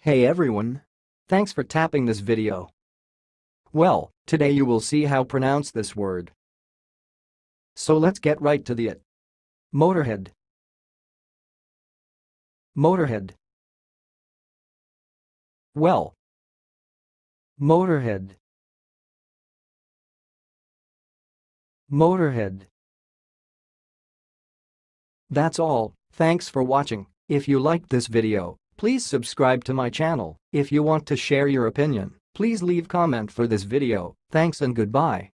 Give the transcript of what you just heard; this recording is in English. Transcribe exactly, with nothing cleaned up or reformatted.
Hey everyone! Thanks for tapping this video. Well, today you will see how pronounce this word. So let's get right to the it. Motorhead. Motorhead. Well. Motorhead. Motorhead. That's all, thanks for watching. If you liked this video, please subscribe to my channel. If you want to share your opinion, please leave comment for this video. Thanks and goodbye.